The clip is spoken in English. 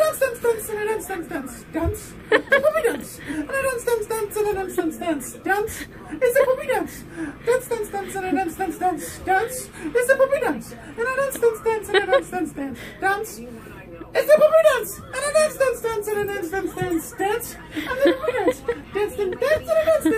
dance, dance, dance, and I dance, dance, dance, dance. It's a puppy dance. And I dance, dance, dance, and I dance, dance, dance, dance. It's a puppy dance. Dance, dance, dance, and I dance, dance, dance, dance. It's a puppy dance. And I dance, dance, dance, and I dance, dance, dance, dance. It's a puppy dance. And I dance, dance, dance, and I dance, dance, dance, dance. And the puppy dance. Dance, dance, dance, and I dance,